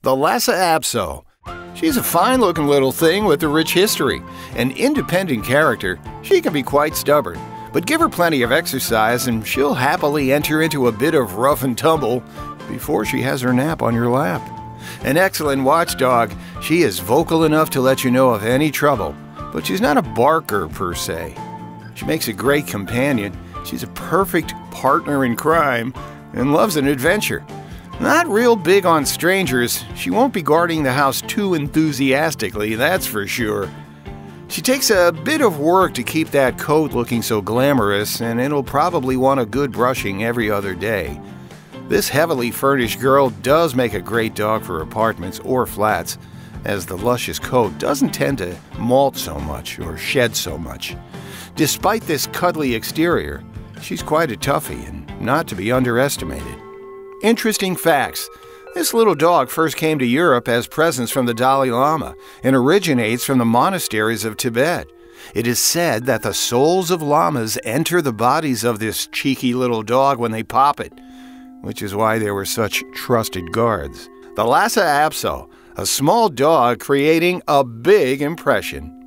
The Lhasa Apso. She's a fine-looking little thing with a rich history. An independent character, she can be quite stubborn. But give her plenty of exercise and she'll happily enter into a bit of rough and tumble before she has her nap on your lap. An excellent watchdog, she is vocal enough to let you know of any trouble, but she's not a barker per se. She makes a great companion. She's a perfect partner in crime and loves an adventure. Not real big on strangers, she won't be guarding the house too enthusiastically, that's for sure. She takes a bit of work to keep that coat looking so glamorous, and it'll probably want a good brushing every other day. This heavily furnished girl does make a great dog for apartments or flats, as the luscious coat doesn't tend to molt so much or shed so much. Despite this cuddly exterior, she's quite a toughie and not to be underestimated. Interesting facts. This little dog first came to Europe as presents from the Dalai Lama and originates from the monasteries of Tibet. It is said that the souls of lamas enter the bodies of this cheeky little dog when they pop it, which is why they were such trusted guards. The Lhasa Apso, a small dog creating a big impression.